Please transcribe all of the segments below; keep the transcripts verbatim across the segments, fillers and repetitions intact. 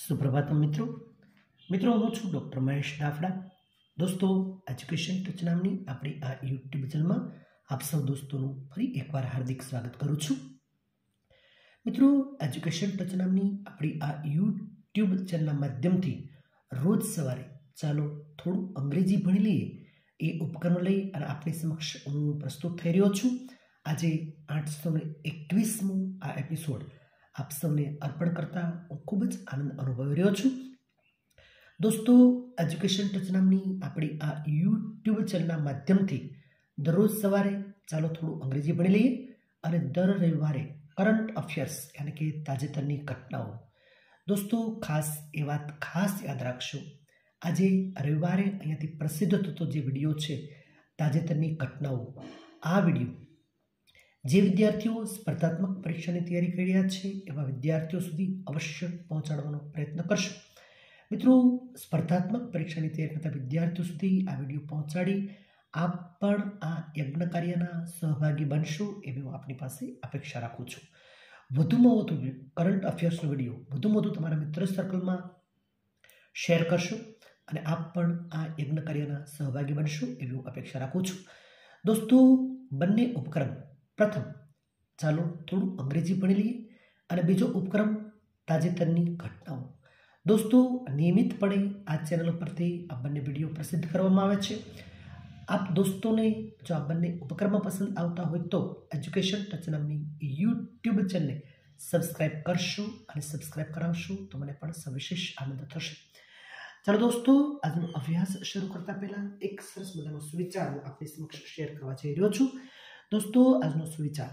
सुप्रभातम मित्रों मित्रों हूँ छूँ डॉक्टर महेश डाफड़ा। दोस्तों एज्युकेशन टच नामनी अपनी आ यूट्यूब चैनल में आप सब दोस्तों फरी एक बार हार्दिक स्वागत करूँ छूँ। मित्रों एज्युकेशन टच नामनी अपनी आ यूट्यूब चैनल माध्यम थी रोज सवारे चालो थोड़ू अंग्रेजी भणी लीए ए उपकरण लई अने आपनी समक्ष हूँ प्रस्तुत थई रह्यो छूँ। आज आठ सौ ने एकवीसमो आ एपिसोड आप सबने अर्पण करता हूँ खूब ज आनंद अनुभवी रह्यो छूं। दोस्तों एज्युकेशन टच नामनी अपनी आ यूट्यूब चैनल माध्यमथी दररोज सवारे चालो थोड़ू अंग्रेजी भणी लईए अने दर रविवारे करंट अफेर्स यानी कि ताजेतरनी घटनाओं। दोस्तों खास ए वात खास याद राखशो, आजे रविवारे अहींयाथी प्रसिद्ध थतो जे विडियो छे ताजेतरनी घटनाओं, आ विडियो जे विद्यार्थीओ स्पर्धात्मक परीक्षानी तैयारी करी रह्या छे एवा विद्यार्थीओ सुधी अवश्य पहोंचाडवानो प्रयत्न करशो। मित्रों स्पर्धात्मक परीक्षानी तैयारी करता विद्यार्थीओ सुधी आ विडियो पहोंचाडी आप पण आ यज्ञ कार्यना सहभागी बनशो एवी हूँ आपनी पासे अपेक्षा राखुं छुं। वधुमां वधु करंट अफेर्सनो विडियो वधुमां वधु तमारा मित्र सर्कलमां शेर करशो अने आप पण आ यज्ञ कार्यना सहभागी बनशो एवी हूँ अपेक्षा राखुं छुं। दोस्तों बंने उपक्रम प्रथम चालो थोड़ू अंग्रेजी भणी लीए अने बीजो उपक्रम ताजेतरनी घटनाओं। दोस्तों नियमितपणे आ चेनल परथी आ बंने विडियो प्रसिद्ध करवामां आवे छे। आप दोस्तों ने जो आ बंने उपक्रम पसंद आवता होय तो एज्युकेशन टच नामनी यूट्यूब चेनल ने सब्सक्राइब करशो अने सब्सक्राइब करावशो तो मने पण सविशेष आनंद थशे। चलो दोस्तों आजनो अभ्यास शुरू करता पहला एक सरस मजानो सुविचार हूँ आपनी समक्ष शेर करवा जई रह्यो छुं। दोस्तों आजनो सुविचार,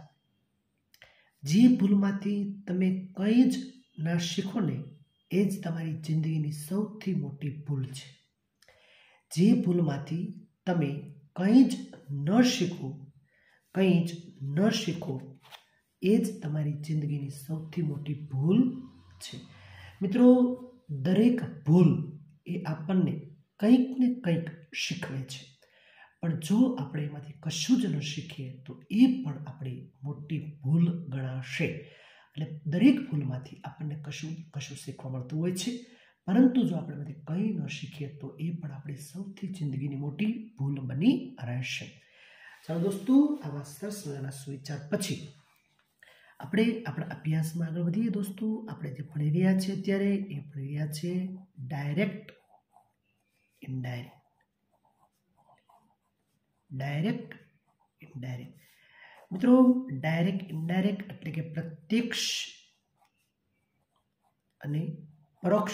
जे भूलमांथी तमे कंई ज न शीखो ने ए ज तमारी जिंदगीनी सौथी मोटी भूल छे। जे भूलमांथी तमे कंई ज न शीखो कंई ज न शीखो ए ज तमारी जिंदगीनी सौथी मोटी भूल छे। मित्रों दरेक भूल ए आपणने कंईक ने कंईक शीखवे छे, पण जो आपणे एमांथी कशुं ज न शीखीए तो ए पण आपणी मोटी भूल गणाशे। એટલે દરેક ભૂલમાંથી આપણને કશું કશું શીખવા મળતું હોય છે, પરંતુ જો આપણે એમાંથી કંઈ ન શીખીએ તો એ પણ આપણી સૌથી જિંદગીની મોટી ભૂલ બની રહેશે। ચાલો દોસ્તો આવા સરસ મજાના સુવિચાર પછી આપણે આપણા અભ્યાસમાં આગળ વધીએ। દોસ્તો આપણે જે ભણી રહ્યા છીએ અત્યારે એ ભણી રહ્યા છે ડાયરેક્ટ ઇનડાયરેક્ટ डायरेक्ट इनडायरेक्ट। मित्रों डायरेक्ट इनडायरेक्ट એટલે કે પ્રત્યક્ષ અને પરોક્ષ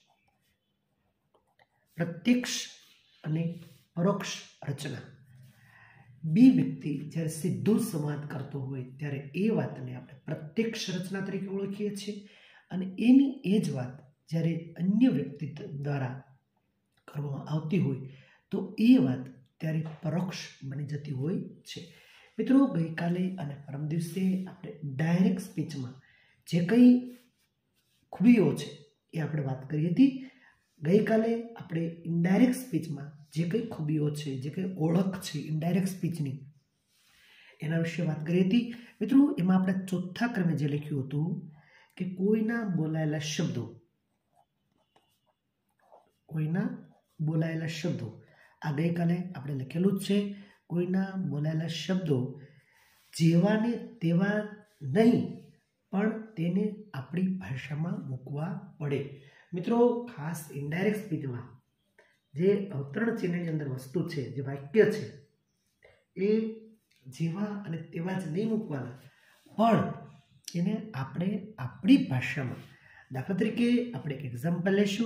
પ્રત્યક્ષ અને પરોક્ષ રચના બે વ્યક્તિ જ્યારે સીધો સંવાદ કરતો હોય ત્યારે એ વાતને આપણે પ્રત્યક્ષ રચના તરીકે ઓળખીએ છીએ અને એની એ જ વાત જ્યારે અન્ય વ્યક્તિ દ્વારા કરવામાં આવતી હોય તો એ વાત ત્યારે પરોક્ષ બની જતી હોય છે। મિત્રો ગઈકાલે અને પરમ દિવસે આપણે ડાયરેક્ટ સ્પીચમાં જે કંઈ ખૂબીઓ છે એ આપણે વાત કરી હતી। ગઈકાલે આપણે ઇનડાયરેક્ટ સ્પીચમાં જે કંઈ ખૂબીઓ છે જે કંઈ ઓળખ છે ઇનડાયરેક્ટ સ્પીચની એના વિશે વાત કરી હતી। મિત્રો એમાં આપણે ચોથા ક્રમે જે લખ્યું હતું કે કોઈના બોલાયેલા શબ્દો કોઈના બોલાયેલા શબ્દો आ गई काले आपणे लखेलू ज छे कोईना बोलायेला शब्दों जेवा ने तेवा नहीं पण तेने आपणी भाषामां मूकवा पड़े। मित्रों खास इनडायरेक्ट स्पीच में जे अवतरण चिन्हनी अंदर वस्तु छे जे वाक्य छे ए जेवा अने तेवा ज नहीं मूकवाना पण एने आपणे आपणी भाषामां दाखला तरीके आपणे एक एक्जाम्पल लेशुं।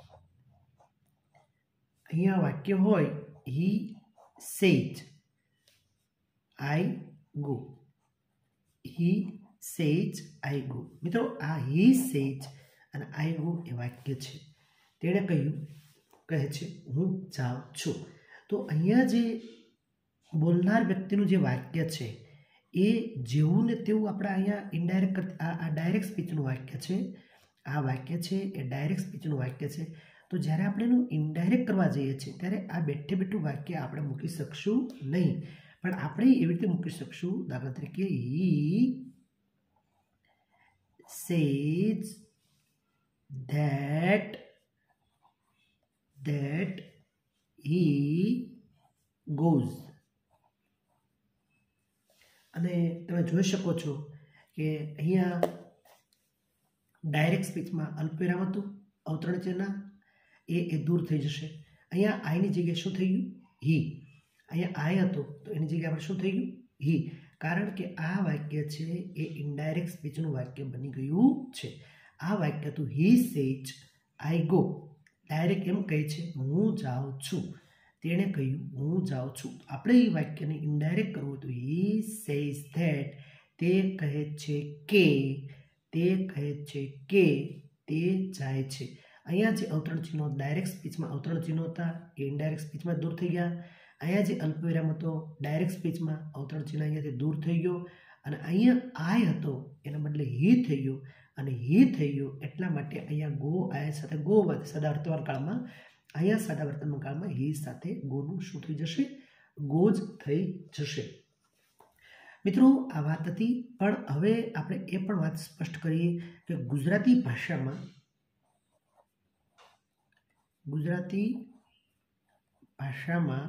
अहींया वाक्य होय he says I go he says I गो। मित्रों आ ही सेज अने आई गो ए वाक्य छे तेणे कह्युं कहे छे हूँ जाऊं छुं। तो अहींया जे बोलनार व्यक्तिनुं जे वाक्य छे ए जेवुं ने तेवुं आपणे अहींया इनडायरेक्ट आ आ डायरेक्ट स्पीचनुं वाक्य छे आ वाक्य छे ए डायरेक्ट स्पीचनुं वाक्य छे। तो જ્યારે આપણે એનું ઇનડાયરેક્ટ કરવા જઈએ છીએ ત્યારે આ બેઠે બેઠું વાક્ય આપણે મૂકી શકશું નહીં, પણ આપણે એવી રીતે મૂકી શકશું દાખલા તરીકે he says that that he goes. અને તમે જોઈ શકો છો કે અહીંયા ડાયરેક્ટ સ્પીચમાં અલ્પવિરામ હતું, અવતરણ ચિહ્ન એ એ દૂર થઈ જશે. અહીંયા આઈની જગ્યાએ શું થઈ ગયું? હી. અહીંયા આઈ હતો તો એની જગ્યાએ આપણે શું થઈ ગયું? હી. કારણ કે આ વાક્ય છે એ ઇનડાયરેક્ટ સ્પીચનું વાક્ય બની ગયું છે. આ વાક્ય હતું હી સેજ આઈ ગો. ડાયરેક્ટ એમ કહે છે હું જાઉં છું, તેણે કહ્યું હું જાઉં છું. આપણે એ વાક્યને ઇનડાયરેક્ટ કરવું તો હી સેઝ ધેટ, તે કહે છે કે, તે કહે છે કે તે જાય છે. અહીંયા જે અવતરણ ચિહ્નો ડાયરેક્ટ સ્પીચમાં અવતરણ ચિહ્નો હતા એ ઇનડાયરેક્ટ સ્પીચમાં દૂર થઈ ગયા. અહીંયા જે અલ્પવિરામ હતો ડાયરેક્ટ સ્પીચમાં અવતરણ ચિહ્ન અહીંયાથી દૂર થઈ ગયો. અને અહીંયા આય હતો એના બદલે હી થઈ ગયો. અને હી થઈ ગયો એટલા માટે અહીંયા ગો આય સાથે ગો વધે સદા વર્તમાન કાળમાં. અહીંયા સદા વર્તમાન કાળમાં હી સાથે ગોનું શું થઈ જશે? ગો જ થઈ જશે. મિત્રો આ વાત હતી, પણ હવે આપણે એ પણ વાત સ્પષ્ટ કરીએ કે ગુજરાતી ભાષામાં ગુજરાતી ભાષામાં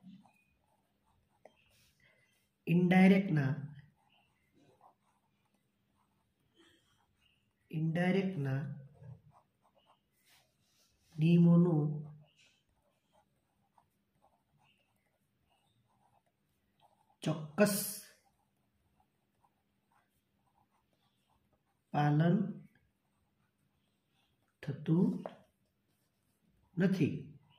ઇનડાયરેક્ટના ઇનડાયરેક્ટના નિયમોનું ચોક્કસ પાલન થતું નથી.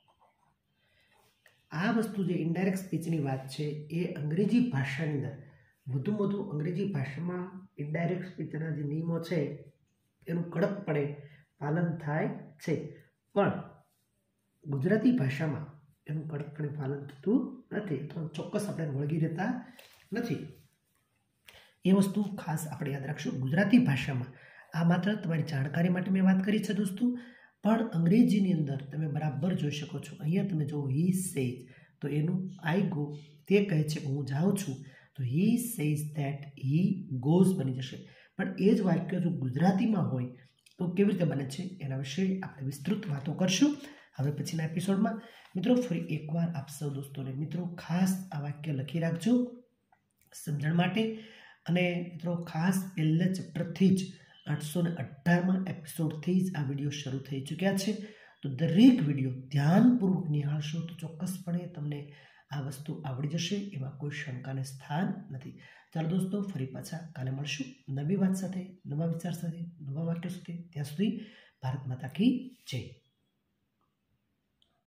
આ વસ્તુ જે ઇનડાયરેક્ટ સ્પીચની વાત છે એ અંગ્રેજી ભાષાની અંદર વધુમાં વધુ અંગ્રેજી ભાષામાં ઇનડાયરેક્ટ સ્પીચના જે નિયમો છે એનું કડકપણે પાલન થાય છે, પણ ગુજરાતી ભાષામાં એનું કડકપણે પાલન થતું નથી અથવા ચોક્કસ આપણે વળગી રહેતા નથી. એ વસ્તુ ખાસ આપણે યાદ રાખશું. ગુજરાતી ભાષામાં આ માત્ર તમારી જાણકારી માટે મેં વાત કરી છે દોસ્તો, પણ અંગ્રેજીની અંદર તમે બરાબર જોઈ શકો છો. અહીંયા તમે જો હી સેઝ તો એનું આઈ ગો, તે કહે છે હું જાઉં છું, તો he says that he goes બની જશે. પણ એ જ વાક્ય જો ગુજરાતીમાં હોય તો કેવી રીતે બને છે એના વિશે આપણે વિસ્તૃત વાતો કરશું હવે પછીના એપિસોડમાં. મિત્રો ફરી એકવાર આપ સૌ દોસ્તોને મિત્રો ખાસ આ વાક્ય લખી રાખજો સમજણ માટે. અને મિત્રો ખાસ પહેલા ચેપ્ટરથી જ આઠસો ને અઢારમાં એપિસોડથી જ આ વિડીયો શરૂ થઈ ચૂક્યા છે, તો દરેક વિડીયો ધ્યાનપૂર્વક નિહાળશો તો ચોક્કસપણે તમને આ વસ્તુ આવડી જશે, એમાં કોઈ શંકાને સ્થાન નથી. ચાલો દોસ્તો ફરી પાછા કાલે મળશું નવી વાત સાથે, નવા વિચાર સાથે, નવા વાક્યો સાથે. ત્યાં સુધી ભારત માતા કી જય.